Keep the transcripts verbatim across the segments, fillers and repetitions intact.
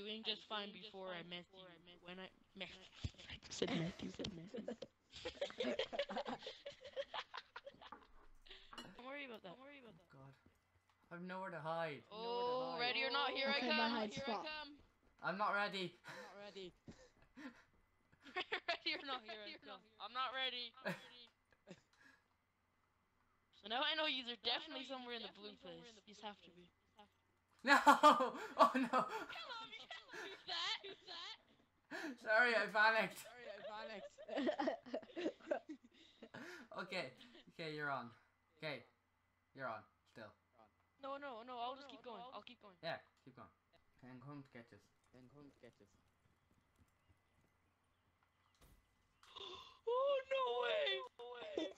doing just fine before I met you. When I met, said Matthew, said Matthew. Don't worry about that. Don't worry about that. God, I've nowhere to hide. Oh, ready or not, here I come. Here I come. I'm not ready. I'm not ready. Ready or not, here I come. I'm not ready. So now I know you are definitely somewhere in the blue place. You just have to be. No! Oh no! Hello, who's that? Who's that? Sorry, I panicked. Sorry, I panicked. Okay, okay, you're on. Okay, you're on. Still. No, no, no. I'll just keep going. I'll keep going. Yeah, keep going. Okay, I'm coming to get this. Then come to get this. Oh no way! No way!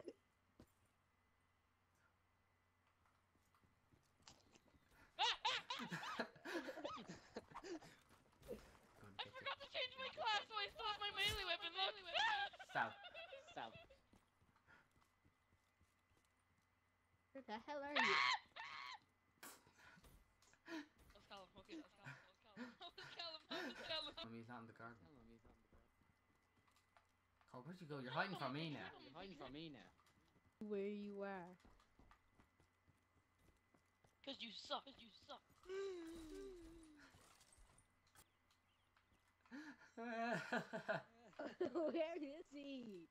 I forgot to change my class, so I still have my melee weapon. Look. Stop. Stop. Where the hell are you? That's Callum. Okay, that's Callum. That was Callum. That was Callum. Mommy, he's not in the garden. Tell him he's not in the garden. Cole, where'd you go? You're hiding from me now. You're hiding from me now. Where you are? Cause you suck. Cause you suck. Where is he?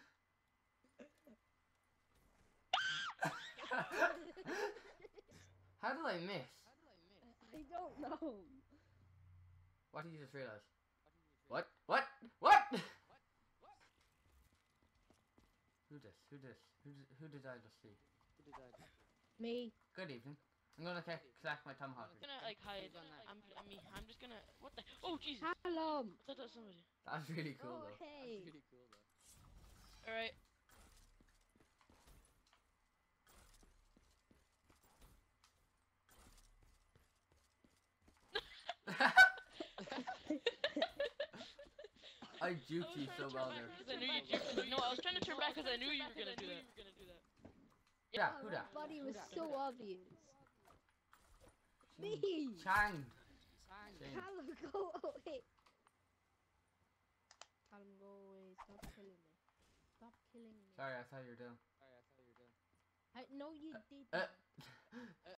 How did I miss? I don't know. What did you just realize? What? What? What? Who this? Who this? Who did, who did I just see? Who did I? Me. Good evening. I'm gonna collect my tomahawk. I'm gonna like hide. I'm. I mean, I'm just gonna. What the? Oh Jesus! Callum. I thought that was somebody. That's really cool Oh, though. That's hey. really cool though. All right. I juked you so well there. I knew you juked me. No, I was trying to turn back because I knew you were gonna do that. Yeah, who that? Buddy was so obvious. Me. Chang. Shane. Callum, go away. Callum, go away. Stop killing me. Stop killing me. Sorry, I thought you were doing. Sorry, I thought you were doing. I know you did. Uh,